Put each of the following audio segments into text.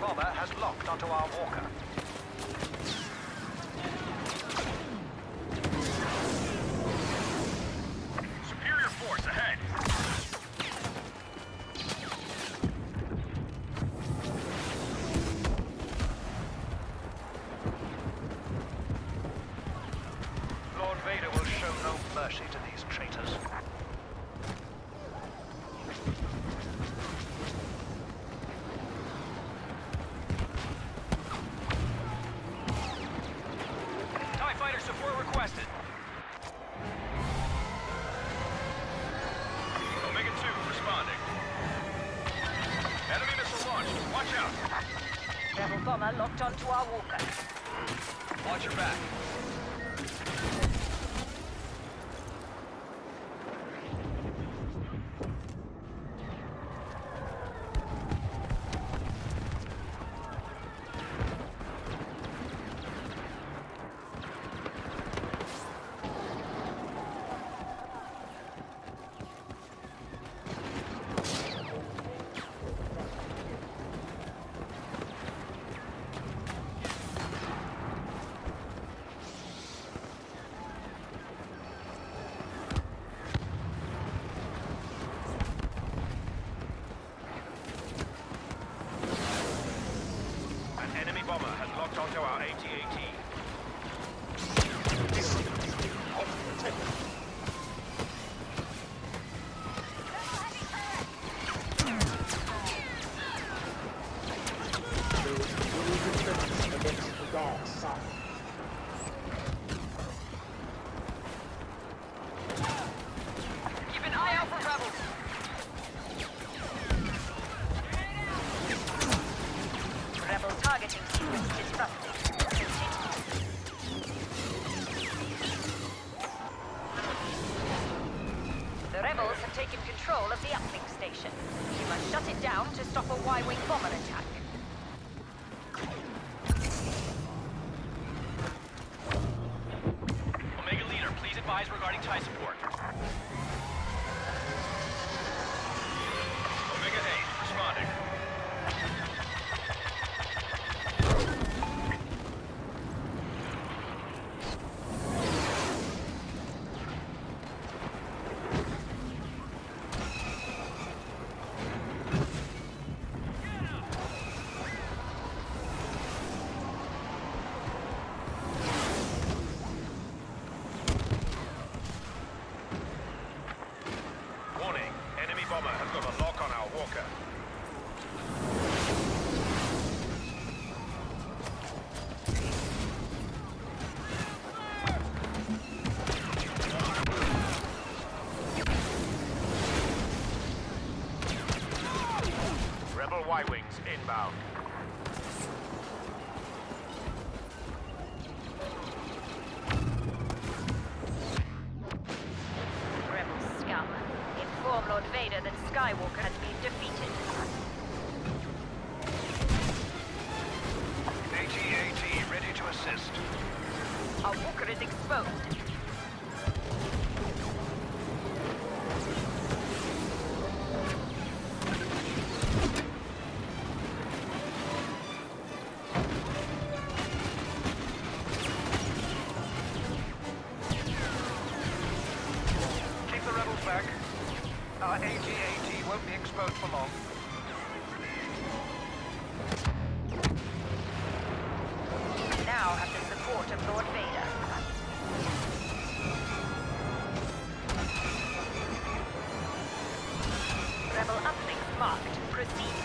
bomber has locked onto our walker. Superior force ahead. Lord Vader will show no mercy to these traitors. TIE fighter support requested. Omega 2 responding. Enemy missile launched. Watch out. Rebel bomber locked onto our walker. Watch your back. Enemy bomber has locked onto our AT-AT. Against the dark side. Keep an eye out for rebels. Rebel targeting sequence disrupted. The rebels have taken control of the uplink station. You must shut it down to stop a Y-wing bomber attack. Omega leader, please advise regarding TIE support. Omega 8 responding. Warning, enemy bomber has got a lock on our walker. Rebel Y-wings inbound. Rebel scum. Inform Lord Vader that Skywalker has been defeated. AT-AT ready to assist. Our walker is exposed. Keep the rebels back. Our AT-AT won't be exposed for long. We now have the support of Lord Vader. Rebel uplink marked. Proceed.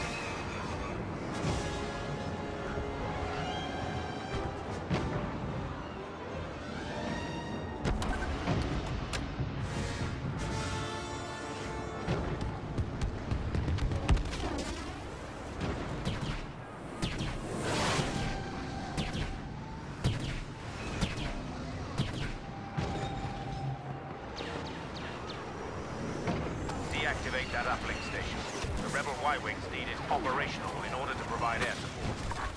Deactivate that uplink station. The Rebel Y-wings need it operational in order to provide air support.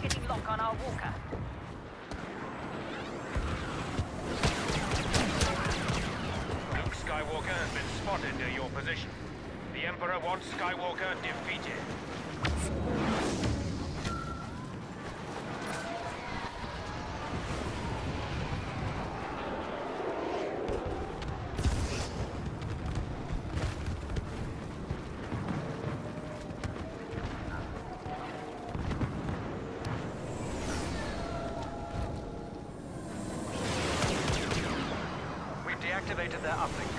targeting lock on our walker. Luke Skywalker has been spotted near your position. The Emperor wants Skywalker defeated. We've deactivated their uplink.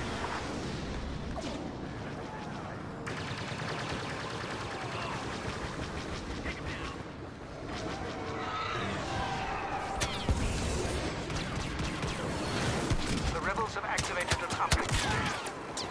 The rebels have activated an uplink station.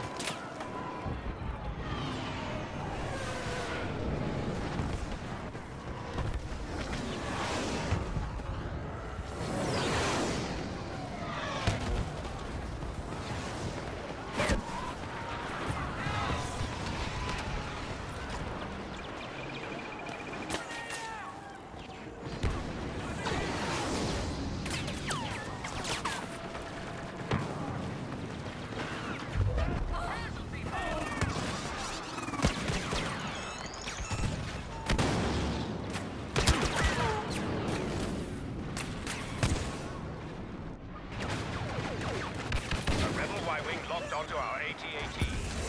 Locked onto our AT-AT.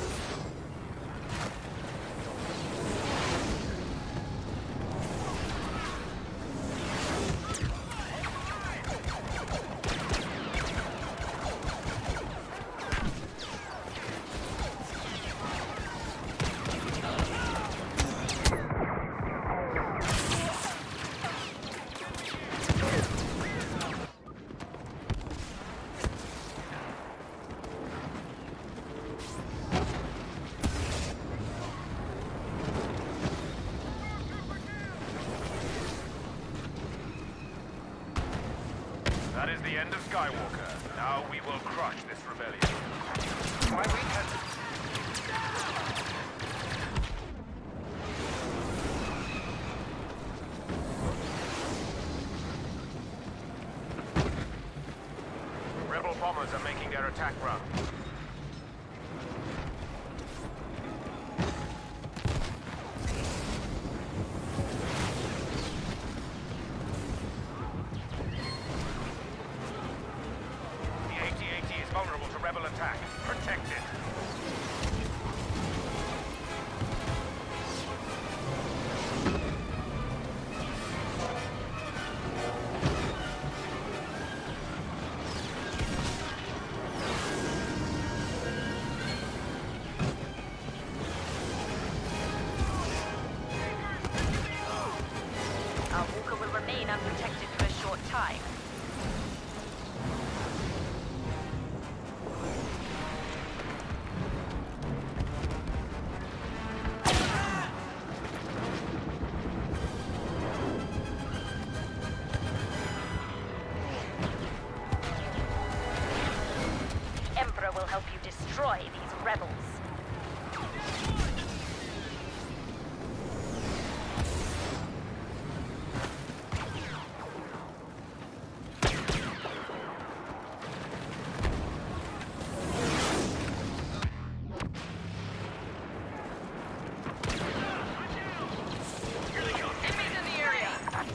That is the end of Skywalker. Now we will crush this rebellion. Why we can... Rebel bombers are making their attack run. Vulnerable to rebel attack. Protect it. Our walker will remain unprotected for a short time. Emperor will help you destroy these rebels. Enemies in the area!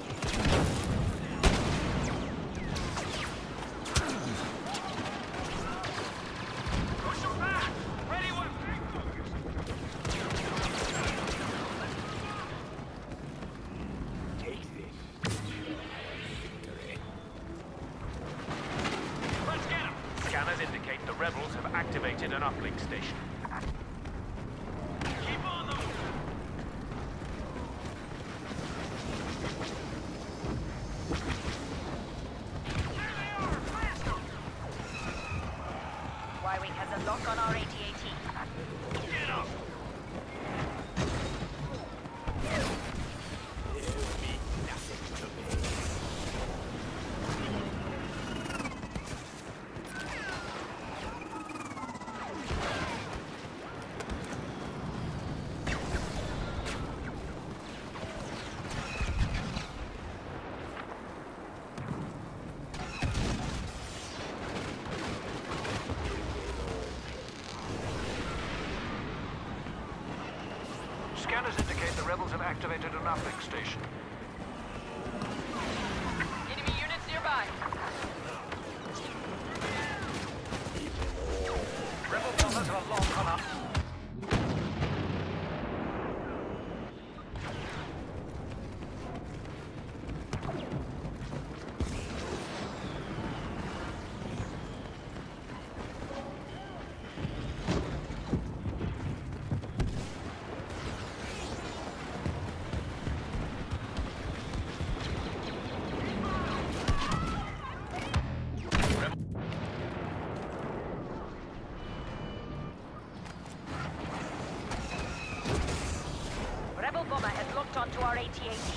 Scanners indicate the rebels have activated an uplink station. Keep on them! Y-Wing has a lock on our AT-AT. Get up! The rebels have activated an uplink station. Enemy units nearby. Rebel bombers are long on up. Rebel bomber has locked onto our AT-AT.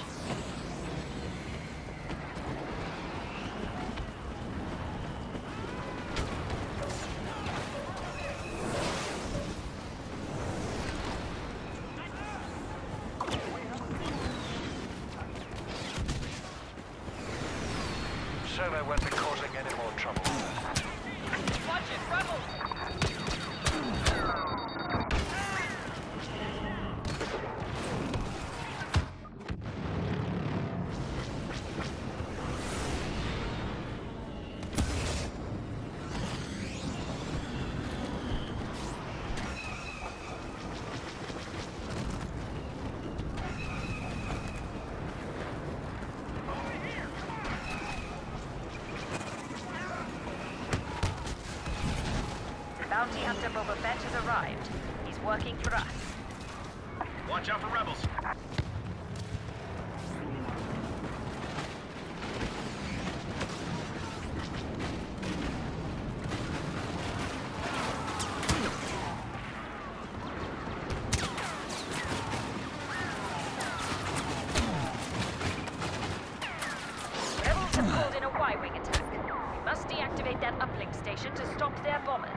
Solo won't be causing any more trouble. Watch it, rebels! Bounty Hunter Boba Fett has arrived. He's working for us. Watch out for rebels. Rebels have called in a Y-wing attack. We must deactivate that uplink station to stop their bombers.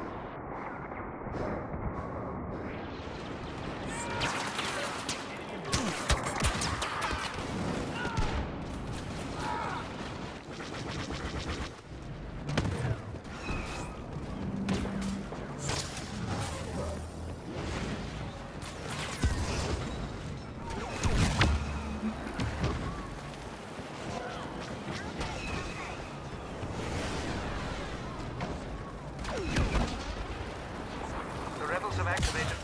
The rebels have activated.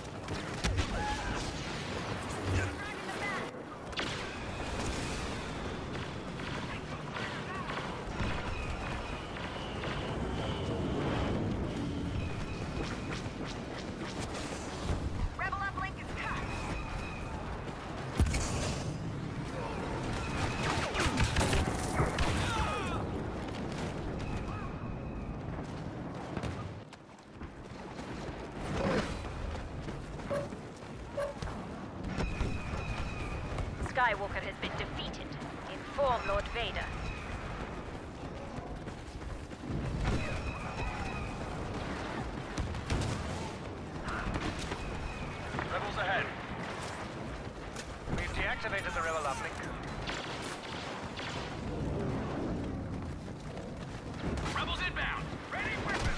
Rebel uplink is cut. Skywalker has been defeated. Inform Lord Vader. Rebels ahead. We've deactivated the rebel uplink. Rebels inbound. Ready weapons.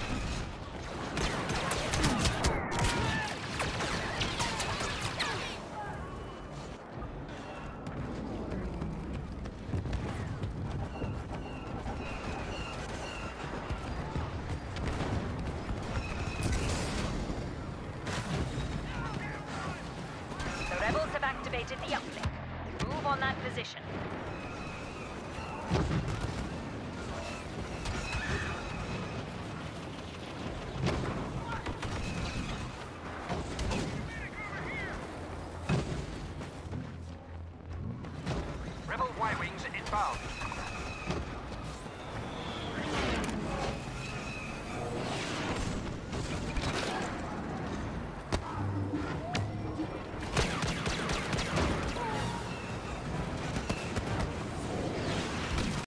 The rebels have activated the uplink. Move on that position.